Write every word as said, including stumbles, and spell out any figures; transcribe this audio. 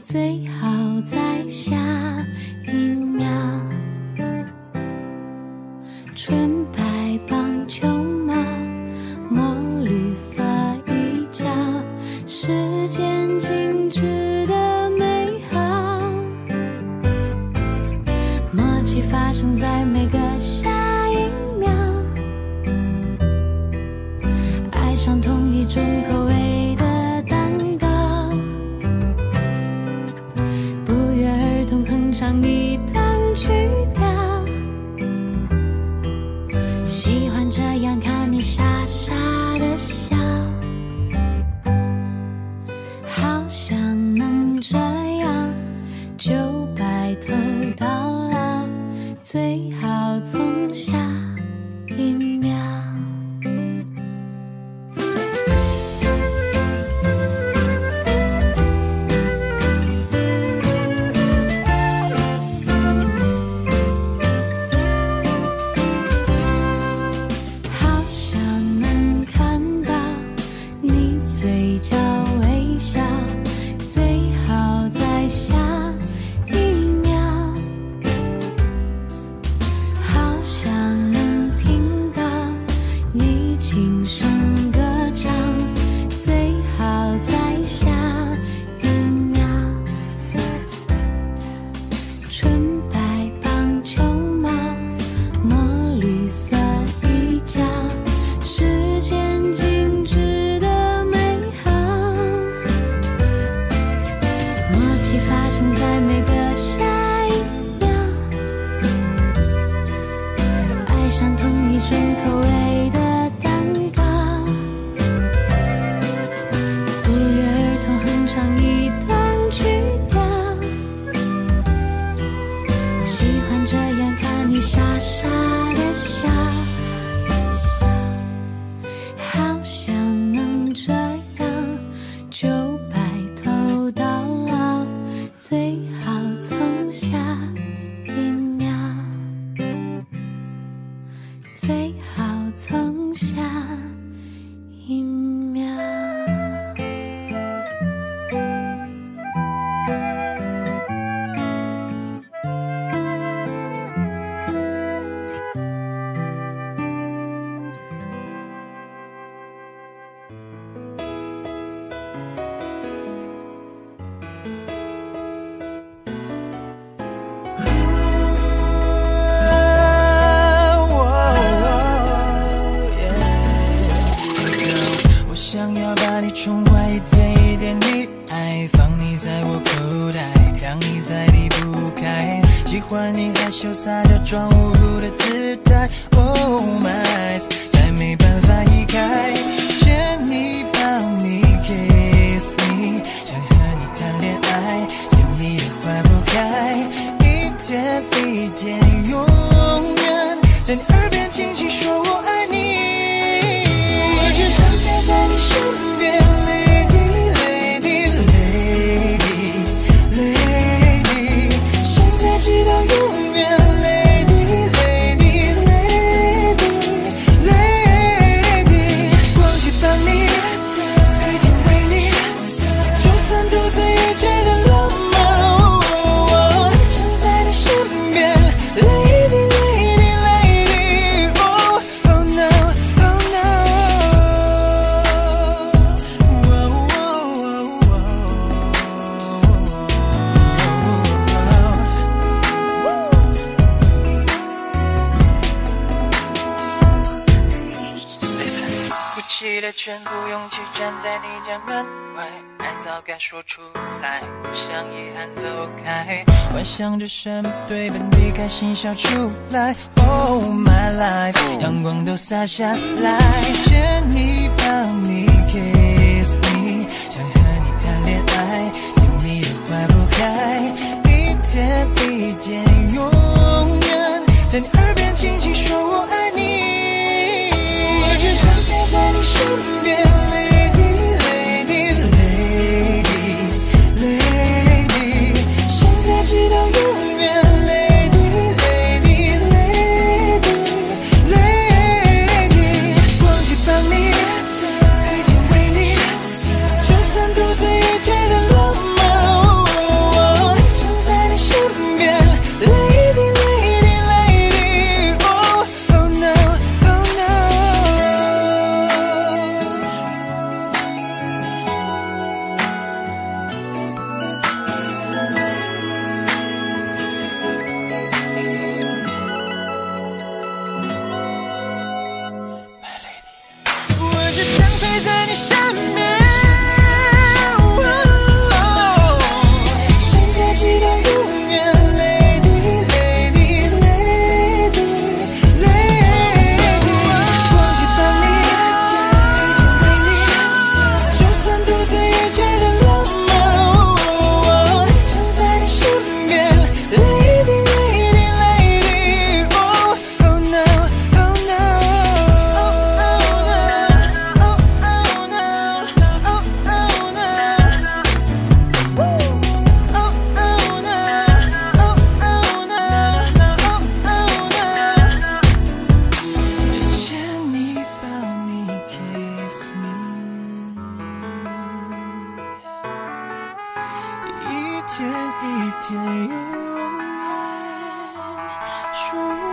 最好在下一秒。纯白棒球帽，墨绿色衣角，时间静止的美好，默契发生在每个下一秒，爱上同一种口味的蛋糕，不约而同哼唱一段曲调，喜欢这样看你傻傻的笑，好想能这样就白头到老，最好从下一秒。好想能看到你嘴角微笑，最好在下一秒。好想能听到你轻声歌唱，最好在下一秒。纯白棒球帽，墨绿色衣角，时间静止的美好，默契发生在每个下一秒，爱上同一种口味的蛋糕，不约而同哼唱一段曲调，喜欢这样看你傻傻的笑，好想能这样就白头到老，最好从下一秒，最好从下一秒。 我想要把你宠坏，一点一点地爱，放你在我口袋，让你再离不开。喜欢你害羞撒娇装无辜的姿态 ，Oh my， 再没办法移开。牵你抱你 kiss me， 想和你谈恋爱，甜蜜的化不开，一天一天永远在你耳边轻轻说我爱你。我只想待在你身边 ，Lady Lady Lady Lady， 现在直到永远 ，Lady Lady Lady Lady， 光去帮你，一定为你，就算独自也觉得浪漫。我想在你身边 ，Lady Lady Lady，Oh Oh No Oh No。鼓起了全部勇气站在你家门外，爱早该说出来，不想遗憾走开，幻想着什么对本地开心笑出来 ，Oh my life， 阳光都洒下来，牵你抱你 kiss me， 想和你谈恋爱，甜蜜的化不开，一天一天永远在你耳边轻轻说我爱你。我只想待在你身边 ，Lady Lady Lady Lady， 现在直到永远 ，Lady Lady Lady Lady， 光去帮你，一定天一天，永远说